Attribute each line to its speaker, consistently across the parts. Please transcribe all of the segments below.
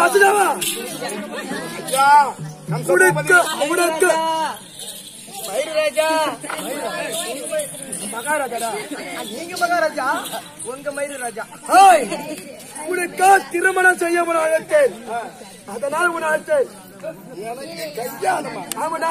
Speaker 1: வாசுதேவா உனக்கு
Speaker 2: மயிராஜா
Speaker 1: மகாராஜா
Speaker 2: நீங்க மகாராஜா உங்க மயிராஜா
Speaker 1: உனக்கா திருமணம் செய்ய அழைத்தேன். அதனால் உன அழைத்தேன்.
Speaker 3: எனக்கு கல்யாணமா?
Speaker 1: ஆமாடா.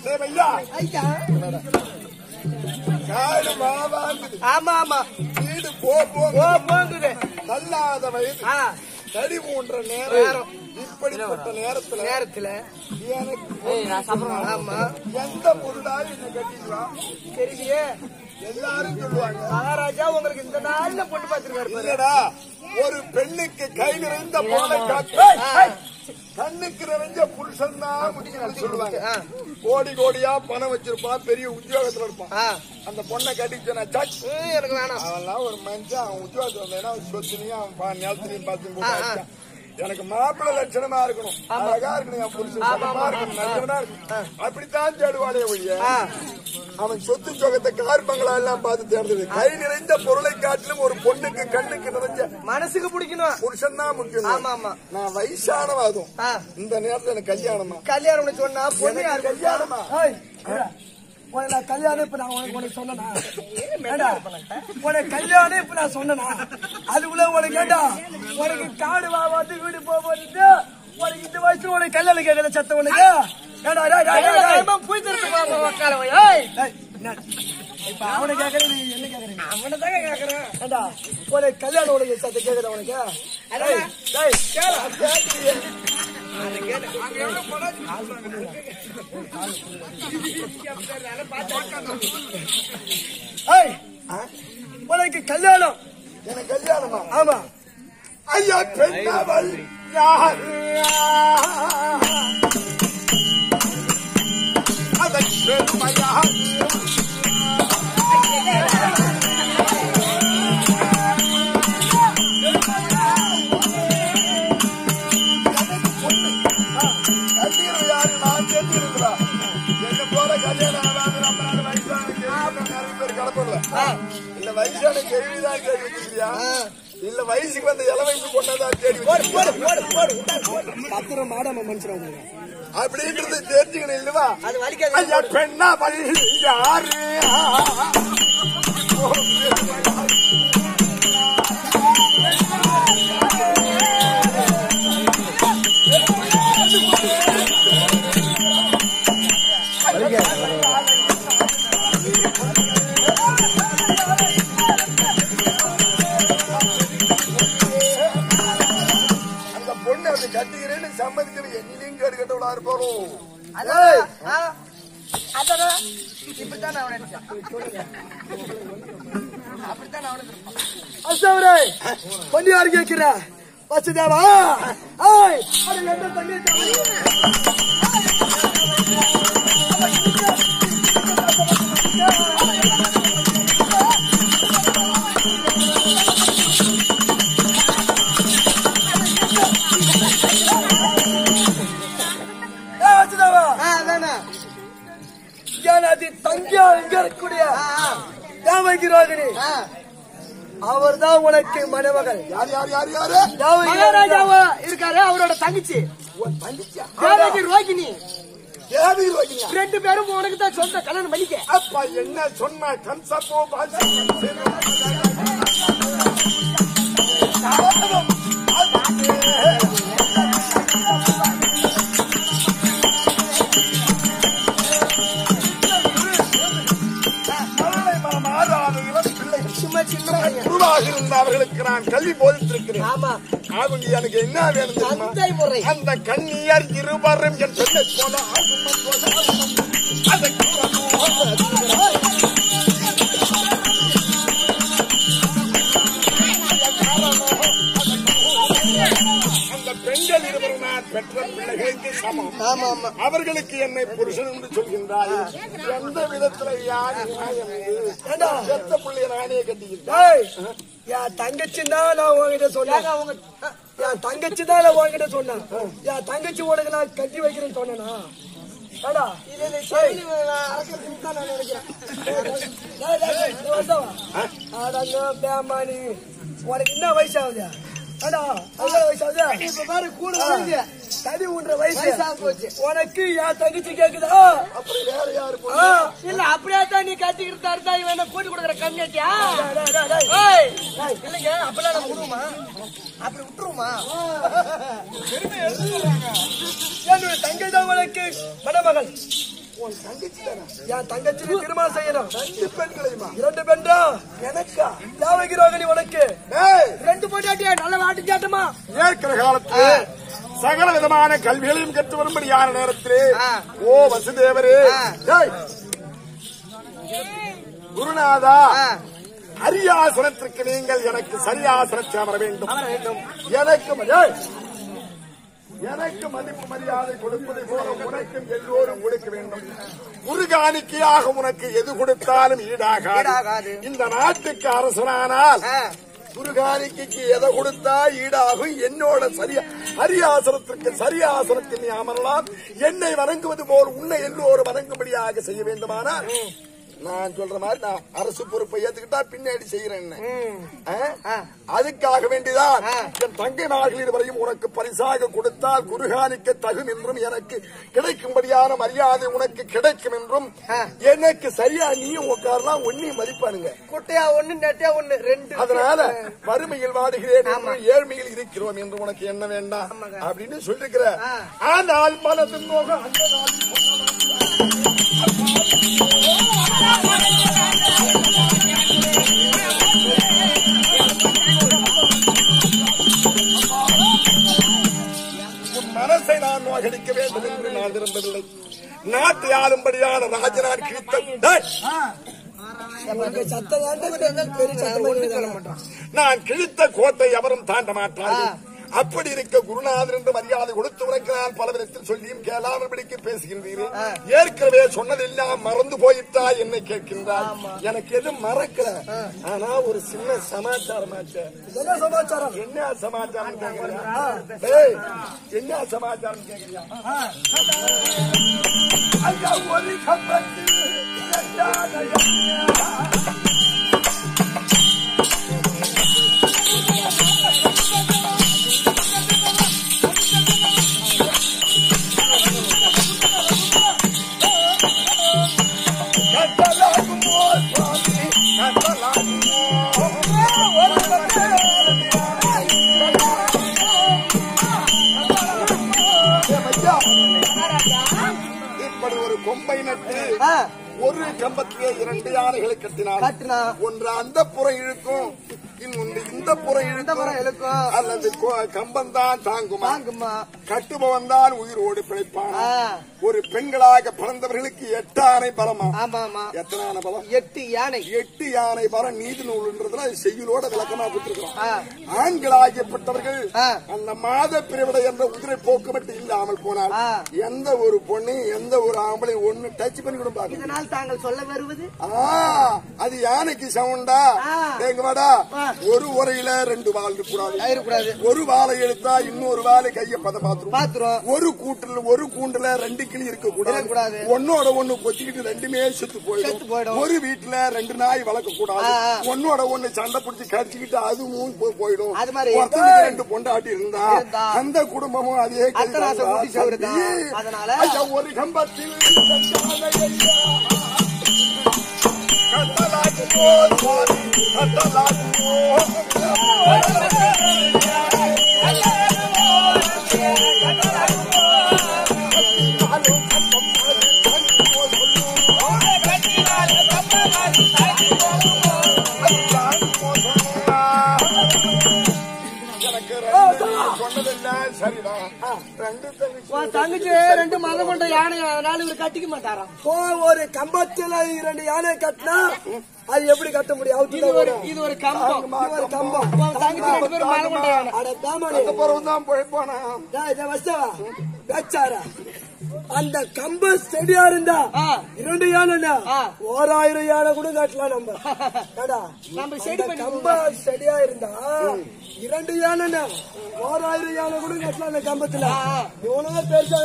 Speaker 2: ஆமா ஆமா
Speaker 3: வீடு போகுது
Speaker 2: நல்லாத
Speaker 3: வயது தடி மூன்ற நேரம் இப்படிப்பட்ட நேரத்துல எனக்கு
Speaker 2: ஆமா
Speaker 3: எந்த பொருளாக என்ன கட்டிக்கலாம்
Speaker 2: தெரியலையே.
Speaker 3: எல்லாரும் சொல்லுவாங்க
Speaker 2: மகாராஜா உங்களுக்கு இந்த நாள்ல பொண்ணு பார்த்திருக்காரு.
Speaker 3: இல்லடா, ஒரு பெண்ணுக்கு கை நிறைந்த பொண்ணை காட்டு கண்ணுக்கு நிறைஞ்ச புருஷன் தான் முடியும் சொல்லுவாங்க. கோடி கோடியா பணம் வச்சிருப்பான், பெரிய உத்தியோகத்துல இருப்பான். அந்த பொண்ணை கட்டிச்சா
Speaker 2: எனக்கு வேணாம்.
Speaker 3: அவன்லாம் ஒரு மனுஷன், அவன் உத்தியோகத்துல வந்தேன்னா சொத்துலையும் அவன் நிலத்திலையும் பார்த்து எனக்கு மாப்பிள்ளை லட்சணமா இருக்கணும், அழகா இருக்கணும், என் புருஷன் இருக்கணும், லட்சணமா இருக்கணும், அப்படித்தான் தேடுவானே ஒழிய அவன் சொத்து சொகத்தை கார் பங்களா எல்லாம் பார்த்து தேடுறது. கை நிறைந்த பொருளை காட்டிலும் ஒரு பொண்ணுக்கு கண்ணுக்கு நிறைஞ்ச
Speaker 2: மனசுக்கு பிடிக்கணும்
Speaker 3: புருஷன் தான் முக்கியம்.
Speaker 2: ஆமா ஆமா.
Speaker 3: நான் வயசானவாதும் இந்த நேரத்துல எனக்கு கல்யாணமா?
Speaker 2: கல்யாணம் சொன்னா பொண்ணு யாரு
Speaker 3: கல்யாணமா?
Speaker 1: நான் கல்யாணம் இப்ப நான் உனக்கு சொன்னா உனக்கு கல்யாணம் இப்ப நான் சொன்னா அதுக்குள்ள உனக்கு கேட்டா உனக்கு காடு வந்து வீடு போகுது. உனக்கு இந்த வயசுல உனக்கு கல்யாணம் கேட்கல சத்த உனக்கு இப்ப அவனை கேட்கற நீ என்ன கேக்குறீங்க?
Speaker 2: அவனை தாங்க கேக்குறேன்.
Speaker 1: உனக்கு கல்யாணம் உனக்கு சத்த கேக்குற உனக்கு உனக்கு கல்யாணம்?
Speaker 3: எனக்கு கல்யாணமா?
Speaker 1: ஆமா.
Speaker 3: ஐயா பெண்ணாவல் யாரு? அதை பெருமையா இல்ல வயசான கேள்விதான் கேள்வி வச்சிருக்கியா? இல்ல வயசுக்கு வந்த இள வயசு கொண்டதான் கேள்வி
Speaker 1: பத்திரம் மாடாம மனுஷன்
Speaker 3: அப்படின்றது தெரிஞ்சுக்கணும் இல்லவா?
Speaker 2: அது வலிக்காது.
Speaker 3: பெண்ணா வழி யாரு? கட்டுகிறேன்னு சம்மதிக்கிறேன். என்னையும் கேடு கட்டவளா இருப்போம்.
Speaker 2: இப்படித்தான் அவனை அப்படித்தான்
Speaker 1: அசவரே பண்ணி யாரு கேட்கிற? வசுதேவா தண்ணி தங்கியா இங்க இருக்கக்கூடிய தேவகி ரோகிணி அவர் தான் உனக்கு மணமகள்.
Speaker 2: மகாராஜாவா இருக்காரு, அவரோட தங்கச்சி தேவகி ரோகிணி. ரெண்டு பேரும் உனக்கு தான் சொந்த கல்யாணம் பண்ணிக்க.
Speaker 3: அப்பா என்ன சொன்ன கன்சப்போ அவர்களுக்கு நான் கல்வி போதித்திருக்கிறேன். அவங்க எனக்கு என்ன வேணும் தெரியுமா? அந்த கண்ணியர் இருவரும் என் சொல்ல போல அந்த பெண்கள் இருவரும் நான் பெற்ற பிள்ளைகளுக்கு சமம். அவர்களுக்கு என்னை புருஷன் என்று சொல்கின்றாய். எந்த விதத்துல யார் பெத்த பிள்ளைய நானே கட்டிக்கிட்டேன்.
Speaker 1: என் தங்கச்சி தான் நான் உங்ககிட்ட சொன்னேன். என் தங்கச்சி தான் நான் உங்ககிட்ட சொன்னேன். என் தங்கச்சி உனக்கு நான் கட்டி வைக்கிறேன்னு சொன்னேனா? உனக்கு என்ன வயசு ஆகுது?
Speaker 2: இப்ப பாரு கூட வருது.
Speaker 1: தடி ஊன்ற வயசு
Speaker 2: வயசா போச்சு.
Speaker 1: உனக்கு என் தங்கச்சி கேக்குதா?
Speaker 3: அப்புறம் வேற யாரு
Speaker 2: இல்ல அப்படியே தான் நீ கட்டிக்கிட்டு தருதா இவன் கூட்டி கொடுக்குற கம்மியாட்டியா? இல்லைங்க அப்படிலாம் நம்ம விடுவோமா? அப்படி விட்டுருமா?
Speaker 1: என்னுடைய தங்கை தான் உனக்கு மணமகள்.
Speaker 3: உன் தங்கச்சி தானே?
Speaker 1: என் தங்கச்சி திருமணம் செய்யணும்.
Speaker 3: 2 பெண்களையுமா?
Speaker 1: 2 பெண்டா எனக்கா? யாவகிரோகனி உனக்கு
Speaker 3: ஏய்,
Speaker 2: 2 பொண்டாட்டியா? நல்ல வாட்டு சாட்டமா?
Speaker 3: ஏற்கிற காலத்துல சகல விதமான கல்விகளையும் கற்று வரும்படியான நேரத்திலே ஓ வசுதேவரே, ஏய், குருநாதா, அரியாசனத்திற்கு நீங்கள் எனக்கு சரியாசனத்தை அமர வேண்டும். எனக்கு மதிப்பு மரியாதை கொடுப்பதை போல உனக்கும் எல்லோரும் கொடுக்க வேண்டும். குருகாணிக்கையாக உனக்கு எது கொடுத்தாலும் ஈடாகாது. இந்த நாட்டுக்கு அரசனானால் குருகாணிக்கைக்கு எதை கொடுத்தா ஈடாகும். என்னோட அரியாசனத்திற்கு சரியாசனத்தில் நீ அமரலாம். என்னை வணங்குவது போல் உன்னை எல்லோரும் வணங்கும்படியாக செய்ய வேண்டுமானால் நான் சொல்ற மாதிரி நான் அரசு பொறுப்பை ஏத்துக்கிட்டா பின்னாடி செய்யறேன். அதுக்காக வேண்டிதான் என் தங்கை நாள்களில் வரையும் உனக்கு பரிசாக கொடுத்தால் குருகாணிக்க தகும் என்றும் எனக்கு கிடைக்கும்படியான மரியாதை உனக்கு கிடைக்கும் என்றும் எனக்கு சரியா நீயும் உட்காரலாம். ஒன்னையும் மதிப்பானுங்க.
Speaker 2: குட்டையா 1 நெட்டையா 1 2.
Speaker 3: அதனால வறுமையில் வாடுகிறேன் என்று ஏழ்மையில் இருக்கிறோம் என்று உனக்கு என்ன வேண்டாம் அப்படின்னு சொல்லிருக்கிற. ஆனால் மனது நோகம் அந்த உன் மனசை நான் நோகடிக்க வேண்டும் என்று நான் விரும்பவில்லை. நாட்டை ஆளும்படியான ராஜனான் கிழித்த நான் கிழித்த கோட்டை எவரும் தாண்ட மாட்டார்கள். அப்படி இருக்க குருநாதர் என்று மரியாதை கொடுத்து உனக்கு நான் பல விதத்தில் சொல்லியும் கேளாமல் பிடிக்க பேசுகிறீர்கள். ஏற்கனவே சொன்னதெல்லாம் மறந்து போயிட்டா என்னை கேட்கின்றார். எனக்கு எதுவும் மறக்கல. ஆனா ஒரு சின்ன சமாச்சாரம் ஆச்சு.
Speaker 1: என்ன சமாச்சாரம்?
Speaker 3: என்ன சமாச்சாரம் கேட்கிறியா? என்ன சமாச்சாரம் கேட்கிறியா? ஐயா ஒரு கம்பத்தில் இப்படி ஒரு கொம்பை நட்டு ஒரு கம்பத்திலே 2 யானைகளை கட்டினார். ஒன்று அந்த புறம் இழுக்கும், இன்னொன்று இந்த புறம் இழுக்கும். அல்லது கம்பந்தான் தாங்குமா, கட்டுபவன் தான் உயிரோடு பிழைப்பான். ஒரு பெண்களாக பிறந்தவர்களுக்கு 8 ஆனை பலமா? எத்தனை ஆனை பலம்?
Speaker 2: 8 யானை.
Speaker 3: 8 யானை பலம் நீதி நூல்ன்றதுல செய்யுளோட விளக்கமா கொடுத்திருக்கிறோம். ஆண்களாகப்பட்டவர்கள் அந்த மாத பிரிவிடை என்ற உதிரை போக்குவரத்து இல்லாமல் போனால் எந்த ஒரு பொண்ணு எந்த ஒரு ஆம்பளை ஒண்ணு டச் பண்ணி கூட பாக்க.
Speaker 2: இதனால் தாங்கள் சொல்ல வருவது
Speaker 3: அது யானைக்கு சவுண்டா? எங்கவாடா ஒரு உரையில 2 வால் இருக்கக்கூடாது. ஒரு வாழை எடுத்தா இன்னொரு வாழை கைய பாத்துரும். ஒரு கூண்டுல 2 கிளி இருக்கக்கூடாது. ஒன்னோட ஒண்ணு கொத்திக்கிட்டு 2மே செத்து போயிடும். ஒரு வீட்டுல 2 நாய் வளர்க்க கூடாது. ஒன்னோட ஒண்ணு சண்டை பிடிச்சி கடிச்சுக்கிட்டு அதுவும் போயிடும். 2 பொண்டாட்டி இருந்தா அந்த குடும்பமும் அதே ஒரு கம்பத்தில்
Speaker 2: தங்கச்சி 2 மதம் கொண்ட யானை, அதனால இவர் கட்டிக்க மாட்டாராம்.
Speaker 1: ஒரு கம்பத்துல 2 யானை கட்டினா அது எப்படி கட்ட முடியும்?
Speaker 2: இது ஒரு கம்பம். தங்கச்சி 2 பேரும் மதம் கொண்ட யானை.
Speaker 3: தான் போய்ப்பானா
Speaker 1: வச்சாரா அந்த கம்பு செடியா இருந்தா 2 யானை 1000 யானை கூட கட்டலாம் நம்ம.
Speaker 2: நம்ம செடி
Speaker 1: கம்பா செடியா இருந்தா 2 யானை 1000 யானை கூட கட்டலாம் அந்த கம்பத்துல. இவனுங்க பெருசா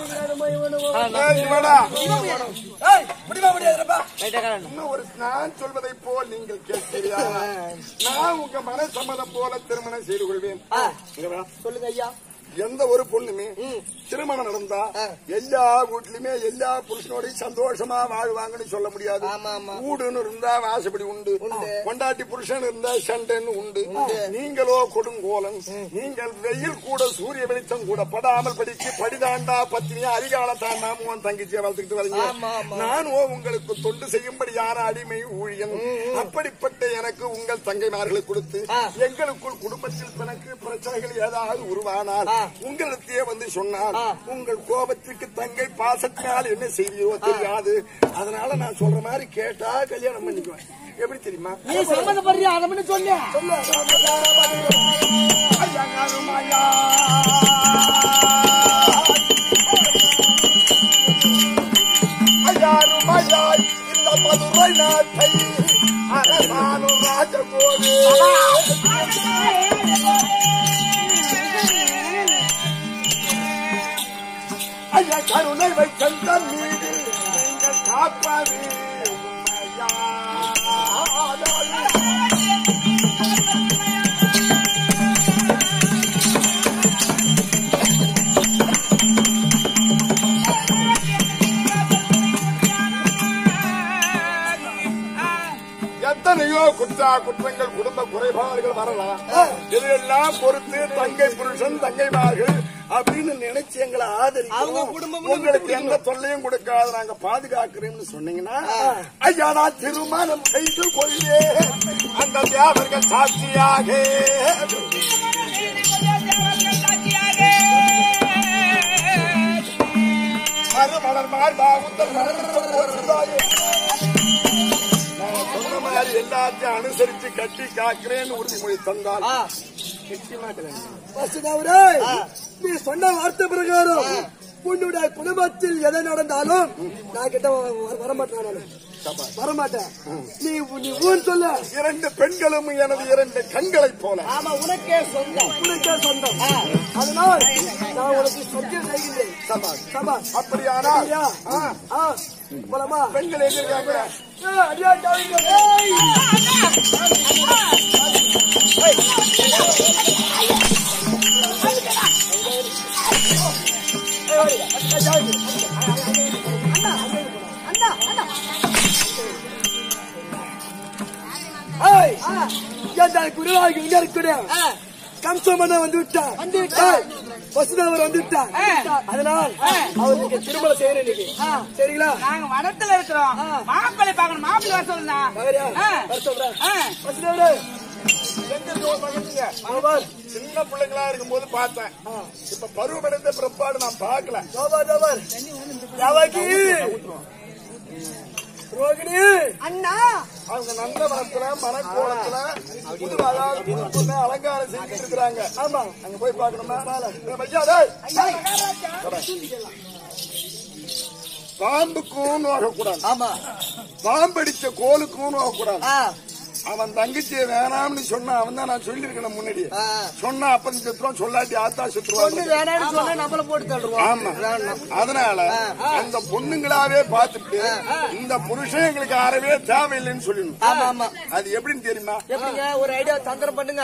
Speaker 3: ஒரு நான் சொல்வதை போல் நீங்கள் கேட்கிறீர்களா? நான் உங்க மன சம்மதம் போல திருமணம் செய்து கொள்வேன்.
Speaker 2: சொல்லுங்க ஐயா.
Speaker 3: எந்த ஒரு பொண்ணுமே திருமணம் நடந்தா எல்லா வீட்லயுமே எல்லா புருஷனோடையும் சந்தோஷமா வாழ்வாங்கன்னு சொல்ல முடியாது. வீடுன்னு இருந்தா வாசப்படி உண்டு, கொண்டாட்டி புருஷன் இருந்தா சண்டைன்னு உண்டு. நீங்களோ கொடுங்கோலன், நீங்கள் வெயில் கூட சூரிய வெளிச்சம் கூட படாமல் படிக்கு படிதாண்டா பத்தினியா அதிகாலத்தான் உன் தங்கச்சியை வளர்த்துக்கிட்டு வரீங்க. நானோ உங்களுக்கு தொண்டு செய்யும்படி யார அடிமை ஊழியன். அப்படிப்பட்ட எனக்கு உங்கள் தங்கைமார்களை கொடுத்து எங்களுக்குள் குடும்பத்தில் தனக்கு பிரச்சனைகள் ஏதாவது உருவானால் உங்களிடத்தையே வந்து சொன்னார். உங்கள் கோபத்திற்கு தங்கை பாசத்தினால் என்ன செய்தியோ தெரியாது. அதனால நான் சொல்ற மாதிரி கேட்டா கல்யாணம் பண்ணிக்குவேன். எப்படி தெரியுமா?
Speaker 2: நீ சம்மதப்படுறியா? அதை மட்டும் சொல்லு.
Speaker 3: ஐயாருமாயாய் இந்த மதுரை நாட்டை அரசாலும் ராஜகோடு ஐயா கருணை வைத்த மீது நீங்கள் காப்பாது எத்தனையோ குற்றங்கள் குடும்ப குறைபாடுகள் வரலாம். இதையெல்லாம் பொறுத்து தங்கை புருஷன் தங்கைமார்கள் அப்படின்னு நினைச்சு எங்களை ஆதரிக்கிறோம். உங்களுக்கு எந்த தொல்லையும் கொடுக்காத நாங்க பாதுகாக்கிறோம்னு சொன்னீங்கன்னா ஐயா நான் திருமணம் செய்து கொள்வேன். அந்த தேவர்கள் சாட்சியாக மறுமலர் மார்பா உத்தர் சொன்ன மாதிரி எல்லாத்தையும் அனுசரிச்சு கட்டி காக்கிறேன்னு உறுதிமொழி தந்தால்
Speaker 1: நீ சொன்ன வார்த்தை பிரகாரம் உன்னுடைய குடும்பத்தில் எதை நடந்தாலும் நான் கிட்ட வரமாட்டேன். நீ ஊன் சொல்ல
Speaker 3: 2 பெண்களும் எனது 2 கண்களைப் போல.
Speaker 2: ஆமா, உனக்கே சொந்தம்.
Speaker 1: அதனால் நான் உனக்கு சத்தியம் செய்கின்றேன்.
Speaker 3: அப்படியானா
Speaker 1: போலாமா?
Speaker 3: பெண்கள் எங்க
Speaker 1: கம்சமன வந்து விட்டார். வசுதேவர் வந்து விட்டார். அதனால் அவருக்கு திருமணம் செய்யறேன் இன்னைக்கு. சரிங்களா?
Speaker 4: நாங்க வடத்துல இருக்கிறோம். மாப்பிள்ளை பார்க்கணும். மாப்பிள்ளை வர சொல்றேன்.
Speaker 1: வசுதேவரே
Speaker 3: சின்ன பிள்ளைங்களா இருக்கும் போது பார்த்தேன். இப்ப பருவமடைந்த பிற்பாடு நான் பார்க்கல.
Speaker 1: ரோகிணி
Speaker 2: அண்ணா
Speaker 3: அவங்க நந்தவனத்துல மனக்கோலத்துல அலங்காரம் செஞ்சுட்டு இருக்கிறாங்க. ஆமா, அங்க போய் பாக்கணுமா? பாம்புக்கும் நோகக்கூடாது. ஆமா, பாம்படிச்ச கோலுக்கும் நோகக்கூடாது. அவன் தங்கச்சியை வேணாம்னு சொன்னா அவன் தான் நான் சொல்லிருக்கேன் முன்னாடி. சொன்னா அப்பன் செத்துருவான், சொல்லாட்டி ஆத்தா செத்துருவான்.
Speaker 2: நம்மள போட்டு தள்ளுவோம்.
Speaker 3: ஆமா, அதனால அந்த பொண்ணுங்களாவே பார்த்துட்டு இந்த புருஷன் எங்களுக்கு யாரவே தேவையில்லைன்னு சொல்லணும்.
Speaker 2: ஆமா ஆமா,
Speaker 3: அது எப்படின்னு தெரியுமா?
Speaker 2: எப்படிங்க? ஒரு ஐடியா தந்திரம் பண்ணுங்க.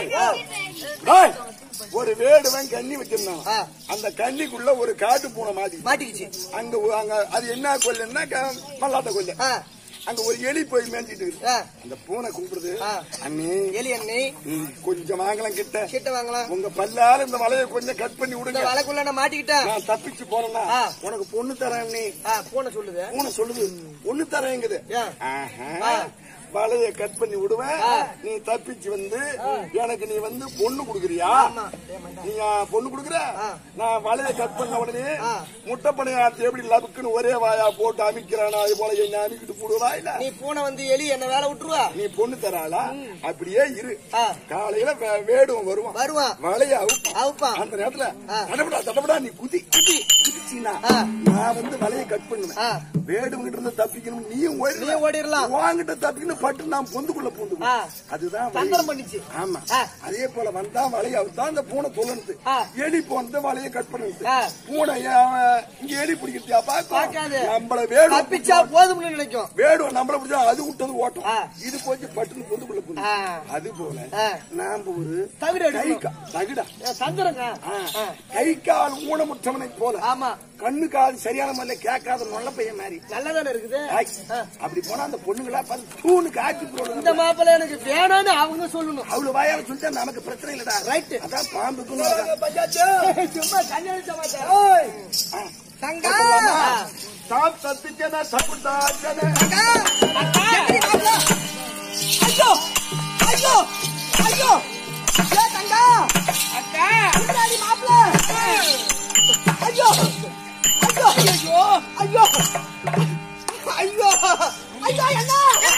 Speaker 3: ஒரு வேடுவன் கண்ணி வச்சிருந்தான். அந்த கண்ணிக்குள்ள ஒரு காட்டு பூனை
Speaker 2: மாட்டிக்கிச்சு.
Speaker 3: அங்க அது என்ன கொல்லுன்னா மல்லாட்ட கொல்ல. அங்க ஒரு எலி போய் மேஞ்சிட்டு இருக்கு. அந்த பூனை கூப்பிடுது, அண்ணே
Speaker 2: எலி அண்ணே
Speaker 3: கொஞ்சம் வாங்கலாம், கிட்ட
Speaker 2: வாங்கலாம்.
Speaker 3: உங்க பல்லால இந்த வலையை கொஞ்சம் கட் பண்ணி விடுங்க.
Speaker 2: வலைக்குள்ள நான் மாட்டிக்கிட்டேன்.
Speaker 3: நான் தப்பிச்சு போறேன்னா உனக்கு பொண்ணு தரேன் அண்ணே.
Speaker 2: பூனை சொல்லுது
Speaker 3: பொண்ணு தரேங்குது. வலைய கட் பண்ணி விடுவேன், நீ தப்பிச்சு வந்து எனக்கு நீ வந்து பொண்ணு குடுக்குறியா? நீ பொண்ணு குடுக்குற, நான் வலைய கட் பண்ண உடனே முட்டைப்பனையாத்து எப்படி லபுக்குன்னு ஒரே வாயா போட்டு அமைக்கிறானா அது போல என்ன அமைக்கிட்டு போடுவா? இல்ல நீ பூனை வந்து எலி என்ன வேலை விட்டுருவா? நீ பொண்ணு தராளா? அப்படியே இரு, காலையில வேடுவன் வருவான், வலைய அவுப்பான். அந்த நேரத்துல தடப்படா நீ குதிச்சு அடிச்சீங்கன்னா நான் வந்து வலையை கட் பண்ணுவேன். வேடுங்கிட்ட இருந்து தப்பிக்கணும், நீயும் ஓடிடலாம். வாங்கிட்ட தப்பிக்கணும், பட்டு நான் பொந்துக்குள்ள பூந்து. அதுதான் பண்ணிச்சு. ஆமா, அதே போல வந்தா வலையை அவுத்தான் அந்த பூனை சொல்லணுது. எலி போனது வலையை கட் பண்ணுது. பூனை இங்க எலி பிடிக்கிறதா பாக்காது. நம்மள வேடு தப்பிச்சா போதும்னு நினைக்கும். வேடு நம்மள பிடிச்சா அது விட்டது ஓட்டம். இது கொஞ்சம் பட்டுன்னு பொந்துக்குள்ள பூந்து. அது போல நாம ஒரு தகுடா தந்துருங்க. கை கால் ஊனமுற்றவனை போல. ஆமா, கண்ணு காது சரியான முறையில கேட்காத நல்ல பையன் மாதிரி நல்லதானே இருக்குது. அப்படி போனா அந்த பொண்ணுங்களா பார்த்து தூணுக்கு ஆக்கி போடணும். இந்த மாப்பிள்ள எனக்கு வேணான்னு அவங்க சொல்லணும். அவ்வளவு வாயால சொல்லிட்டா நமக்கு பிரச்சனை இல்லடா. ரைட், அதான் பாம்புக்கு சும்மா கல்யாணம் சமாச்சாரம். தங்கா சாப் தப்பிச்சன சப்புட்டா. ஐயோ ஐயோ ஐயோ தங்கா அக்கா முன்னாடி மாப்பிள்ள. ஐயோ ஐயோ ஐயோ ஐயோ ஐயோ ஐயோ என்ன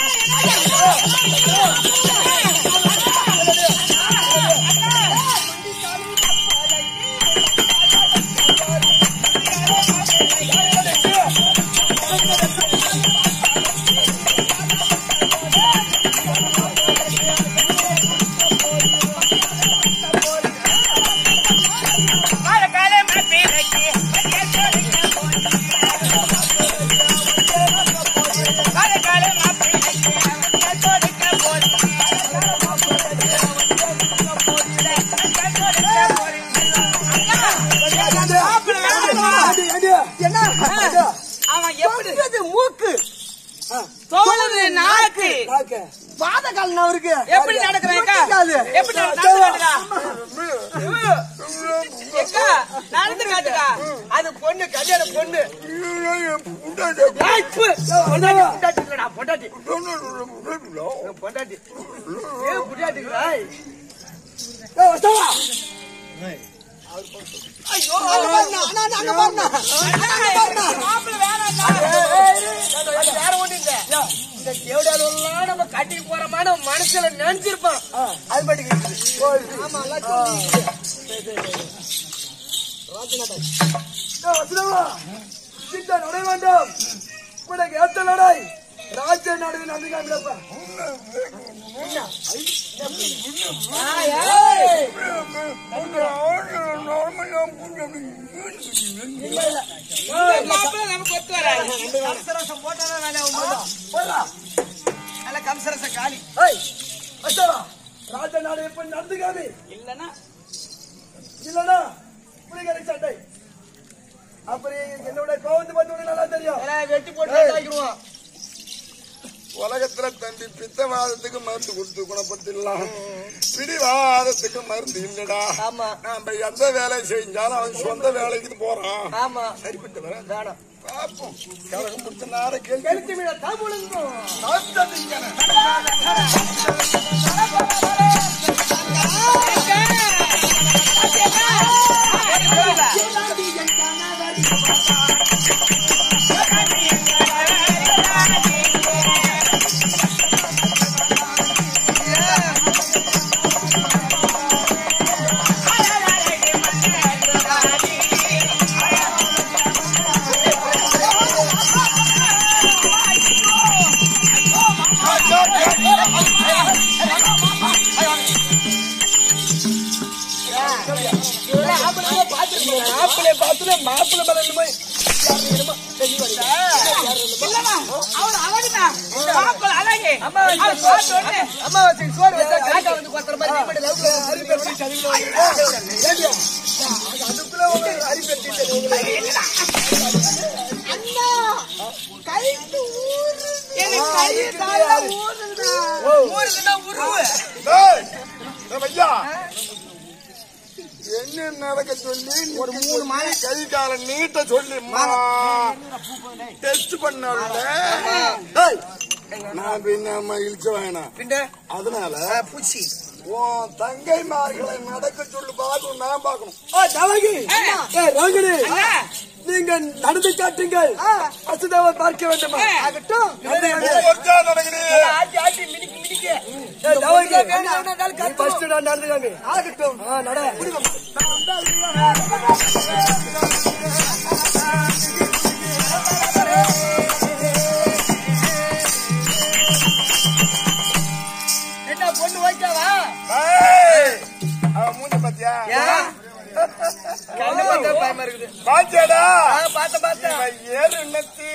Speaker 3: மூக்கு தோழு நாக்கு பாதகால் அவருக்கு எப்படி நடக்கிறேன் நடந்து காட்டுக்கா. அது பொண்ணு கல்யாண பொண்ணு பொண்டாட்டி பொண்டாட்டி நம்ம கட்டிட்டு போறமான மனசுல நினைச்சிருப்பான். அது மட்டும் நுழைய வேண்டும். உனக்கு ஏத்த நடை ராஜ நடுவில் நடந்துக்காங்க. கம்சரசம் காலி ராஜ நாடு எப்படி நடந்துக்காது. இல்லன்னா இல்லன்னா புலிகரை சட்டை. அப்படி என்னோட கோவத்து பார்த்து நல்லா தெரியும். வெட்டி போட்டு உலகத்துல தம்பி பித்தவாதத்துக்கு மருந்து கொடுத்து குணப்படுத்திடலாம், பிடிவாதத்துக்கு மருந்து இல்லடா. நாம எந்த வேலை செஞ்சாலும் அவன் சொந்த வேலைக்கு போறான். ஆமா, சரிப்பட்டு வர வேணாம். பாப்போம், கலகம் முடிச்ச நார கேள்வி மாப்பிள்ளை பார்த்து மாப்பிள்ளை அம்மாவாசை சோறு வச்சா காக்கா வந்து கொத்துற மாதிரி அதுக்குள்ள ஒரு அறிப்பெட்டி என்ன நடக்க சொல்லி ஒரு 3 மாதம் கை கால நீட்ட சொல்லி டெஸ்ட் பண்ண நான் பின்ன இழிச்ச வேணாம். அதனால பூச்சி உன் தங்கைமார்களை நடக்க சொல்லு பார்க்கணும், நான் பார்க்கணும். நீங்க நடந்து காட்டுங்கள், வசுதேவர் பார்க்க வேண்டுமா? நடந்துக்காங்க ஆகட்டும். பாத்தியா
Speaker 2: கண்ணு பார்த்தா பயமா இருக்குது.
Speaker 3: பாத்தியாடா
Speaker 2: பார்த்தேன்.
Speaker 3: ஏறு நத்தி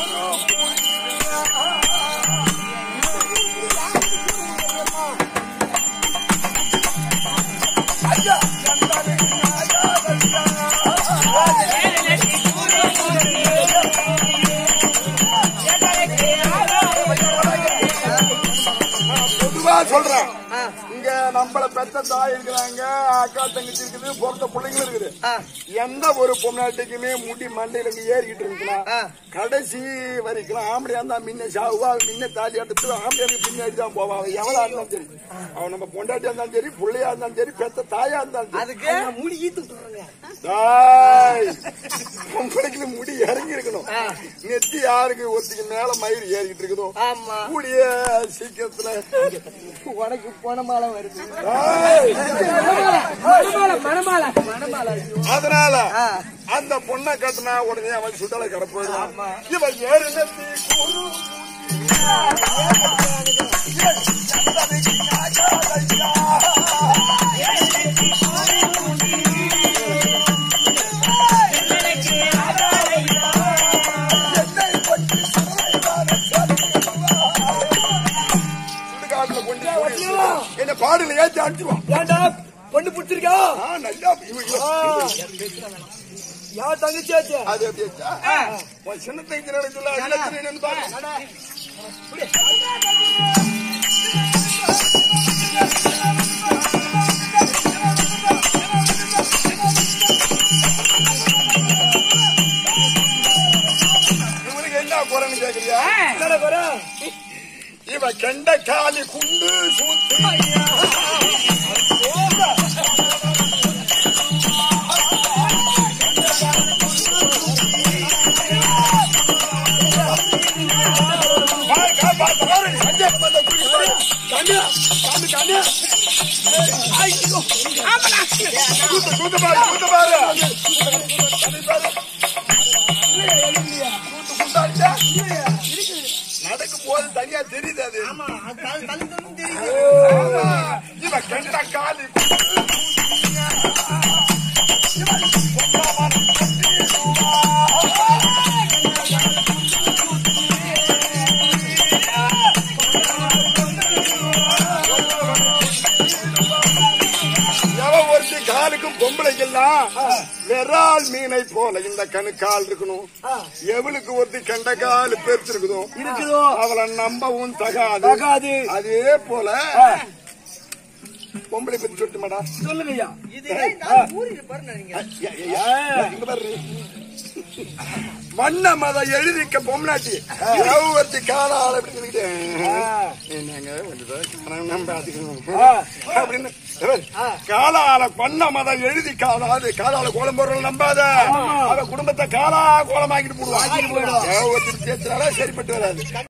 Speaker 3: பொதுவா சொல்றேன். இங்க நம்மள பெத்த தாய் இருக்கிறாங்க, அக்கா தங்கச்சி இருக்குது, பொறுத்த பிள்ளைங்களும் இருக்குது. எந்த ஒரு பொம்னாட்டிக்குமே முடி மண்டையில ஏறிக்கிட்டு இருக்குன்னா கடைசி வரைக்கும் ஆம்பளையா இருந்தா முன்ன சாவுவா, முன்ன தாலி எடுத்து ஆம்பளையாக்கு பின்னாடி தான் போவான். அவன் எவ்வளவு இருந்தாலும் சரி, அவன் நம்ம பொண்டாட்டியா இருந்தாலும் சரி, பிள்ளையா இருந்தாலும் சரி, பெத்த தாயா இருந்தாலும் சரி.
Speaker 2: அதுக்கு முடி ஈத்து
Speaker 3: பொம்பளைக்கு முடி இறங்கி இருக்கணும். நெத்தி யாருக்கு ஒருத்திக்கு மேல மயிர் ஏறிக்கிட்டு இருக்குதோ கூடிய சீக்கிரத்துல
Speaker 2: உனக்கு பணமால வருது.
Speaker 3: அதனால அந்த பொண்ணை கட்டினா உடனே அவன் சுடலை கடை போயிடுவான். இவன் ஏறு நெத்தி என்ன பாடல ஏற்றி அடிச்சுவான்.
Speaker 1: ஏண்டா பொண்ணு பிடிச்சிருக்கா?
Speaker 3: நல்லா
Speaker 1: யார் தங்கச்சியாச்சு?
Speaker 3: அது எப்படி சின்ன தங்கச்சி சொல்ல பாரு. இவனுக்கு என்ன குறைன்னு கேக்குறியா?
Speaker 1: என்னடா குறை?
Speaker 3: இவ கெண்ட காலி குண்டு சூத்து நடக்கும் போது தனியா தெரியுது. அது இவ கெண்ட காலி காலுக்கும் பொம்பளைக்கெல்லாம் வெறால் மீனை போல இந்த கணுக்கால் இருக்கணும். எவளுக்கு ஒருத்தி கண்ட கால் பெருத்திருக்குதோ அவளை நம்பவும் தகாது. அதே போல பொம்பளை பத்தி சொல்லிட்டு மாடா
Speaker 1: சொல்லுங்கய்யா.
Speaker 3: மண்ண மத எழுதிக்க பொம்னாட்டி ஒருத்தி காலால் அப்படின்னு காலால பண்ண மத எழுதி காலாது காலால கோலம் போடுறது நம்பாத. அவ குடும்பத்தை காலா கோலமாக்கிட்டு போடுவான். சரிப்பட்டு வராது.